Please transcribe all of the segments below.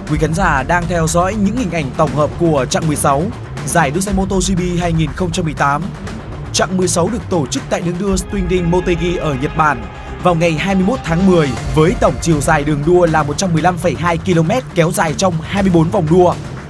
Quý khán giả đang theo dõi những hình ảnh tổng hợp của chặng 16 giải đua xe MotoGP 2018. Chặng 16 được tổ chức tại đường đua Stringing Motegi ở Nhật Bản vào ngày 21 tháng 10 với tổng chiều dài đường đua là 115,2 km kéo dài trong 24 vòng đua.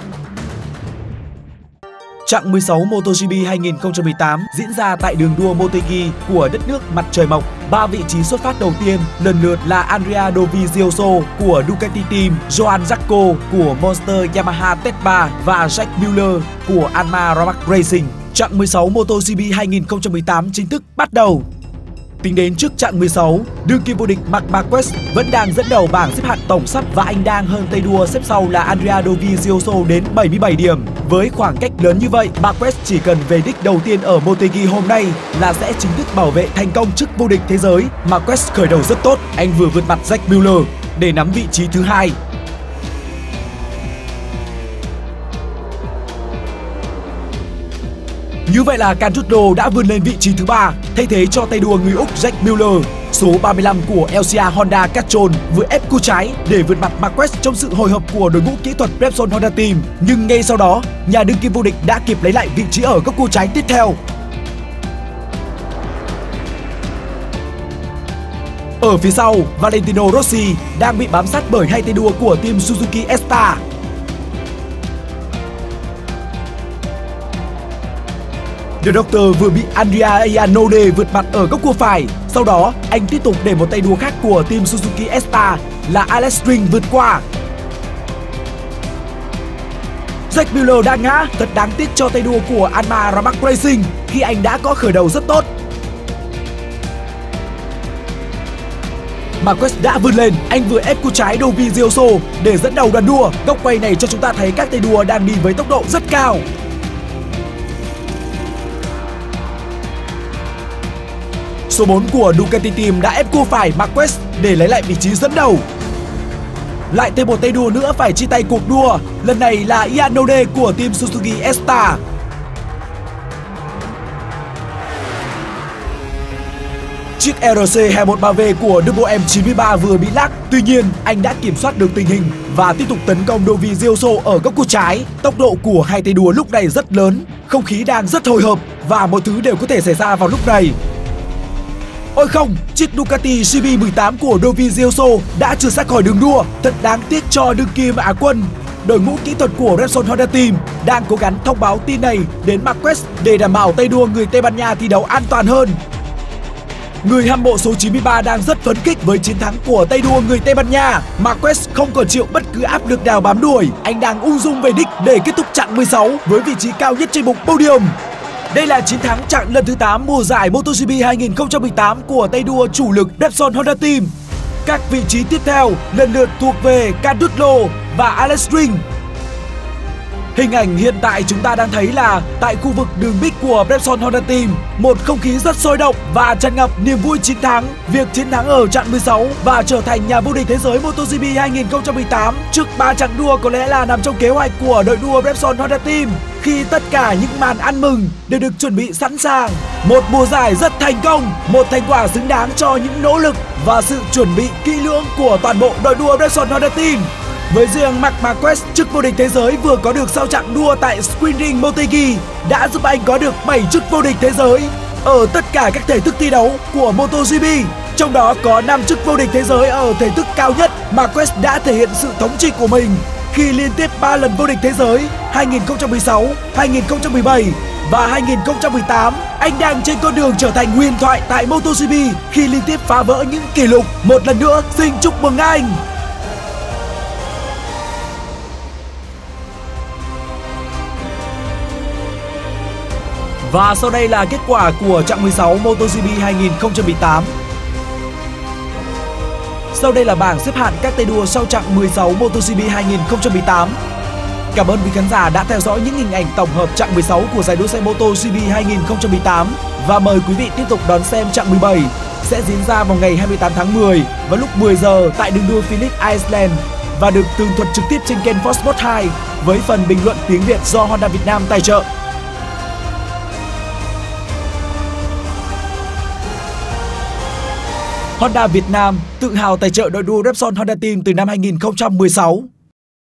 Chặng 16 MotoGP 2018 diễn ra tại đường đua Motegi của đất nước mặt trời mọc. 3 vị trí xuất phát đầu tiên lần lượt là Andrea Dovizioso của Ducati Team, Johan Zarco của Monster Yamaha Tech3 và Jack Miller của Alma Romac Racing. Chặng 16 MotoGP 2018 chính thức bắt đầu. Tính đến trước chặng 16, đương kim vô địch Marc Marquez vẫn đang dẫn đầu bảng xếp hạng tổng sắp và anh đang hơn tay đua xếp sau là Andrea Dovizioso đến 77 điểm. Với khoảng cách lớn như vậy, Marquez chỉ cần về đích đầu tiên ở Motegi hôm nay là sẽ chính thức bảo vệ thành công chức vô địch thế giới. Marquez khởi đầu rất tốt, anh vừa vượt mặt Jack Miller để nắm vị trí thứ hai. Như vậy là Cantudo đã vươn lên vị trí thứ 3, thay thế cho tay đua người Úc Jack Miller. Số 35 của LCR Honda Castrol vừa ép cua trái để vượt mặt Marquez trong sự hồi hộp của đội ngũ kỹ thuật Repsol Honda Team. Nhưng ngay sau đó, nhà đương kim vô địch đã kịp lấy lại vị trí ở các cua trái tiếp theo. Ở phía sau, Valentino Rossi đang bị bám sát bởi hai tay đua của team Suzuki S-Star. The Doctor vừa bị Andrea Iannone vượt mặt ở góc cua phải. Sau đó, anh tiếp tục để một tay đua khác của team Suzuki S-Star là Alex Rins vượt qua. Jack Miller đã ngã, thật đáng tiếc cho tay đua của Alma Romac Racing khi anh đã có khởi đầu rất tốt. Marquez đã vươn lên, anh vừa ép cua trái Dovizioso để dẫn đầu đoàn đua. Góc quay này cho chúng ta thấy các tay đua đang đi với tốc độ rất cao. Số 4 của Ducati Team đã ép cua phải Marquez để lấy lại vị trí dẫn đầu. Lại thêm một tay đua nữa phải chia tay cuộc đua, lần này là Iannone của team Suzuki S-Star. Chiếc RC213V của Double M93 vừa bị lắc, tuy nhiên anh đã kiểm soát được tình hình và tiếp tục tấn công Dovizioso ở góc cua trái. Tốc độ của hai tay đua lúc này rất lớn, không khí đang rất hồi hộp và mọi thứ đều có thể xảy ra vào lúc này. Ôi không, chiếc Ducati CB18 của Dovizioso đã trượt ra khỏi đường đua. Thật đáng tiếc cho đương kim Á quân. Đội ngũ kỹ thuật của Repsol Honda Team đang cố gắng thông báo tin này đến Marquez để đảm bảo tay đua người Tây Ban Nha thi đấu an toàn hơn. Người hâm mộ số 93 đang rất phấn khích với chiến thắng của tay đua người Tây Ban Nha. Marquez không còn chịu bất cứ áp lực nào bám đuổi. Anh đang ung dung về đích để kết thúc chặng 16 với vị trí cao nhất trên mục podium. Đây là chiến thắng chặng lần thứ 8 mùa giải MotoGP 2018 của tay đua chủ lực Repsol Honda Team. Các vị trí tiếp theo lần lượt thuộc về Cantudo và Alex Rins. Hình ảnh hiện tại chúng ta đang thấy là tại khu vực đường bích của Repsol Honda Team, một không khí rất sôi động và tràn ngập niềm vui chiến thắng. Việc chiến thắng ở chặng 16 và trở thành nhà vô địch thế giới MotoGP 2018 trước 3 chặng đua có lẽ là nằm trong kế hoạch của đội đua Repsol Honda Team, khi tất cả những màn ăn mừng đều được chuẩn bị sẵn sàng. Một mùa giải rất thành công, một thành quả xứng đáng cho những nỗ lực và sự chuẩn bị kỹ lưỡng của toàn bộ đội đua Repsol Honda Team. Với riêng Marc Marquez, chức vô địch thế giới vừa có được sau chặng đua tại Stringing Motegi đã giúp anh có được 7 chức vô địch thế giới ở tất cả các thể thức thi đấu của MotoGP. Trong đó có 5 chức vô địch thế giới ở thể thức cao nhất. Marquez đã thể hiện sự thống trị của mình khi liên tiếp 3 lần vô địch thế giới 2016, 2017 và 2018. Anh đang trên con đường trở thành huyền thoại tại MotoGP khi liên tiếp phá vỡ những kỷ lục. Một lần nữa xin chúc mừng anh! Và sau đây là kết quả của chặng 16 MotoGP 2018. Sau đây là bảng xếp hạng các tay đua sau chặng 16 MotoGP 2018. Cảm ơn quý khán giả đã theo dõi những hình ảnh tổng hợp chặng 16 của giải đua xe MotoGP 2018 và mời quý vị tiếp tục đón xem chặng 17 sẽ diễn ra vào ngày 28 tháng 10 vào lúc 10 giờ tại đường đua Phillip Island và được tường thuật trực tiếp trên kênh Fox Sports 2 với phần bình luận tiếng Việt do Honda Việt Nam tài trợ. Honda Việt Nam tự hào tài trợ đội đua Repsol Honda Team từ năm 2016.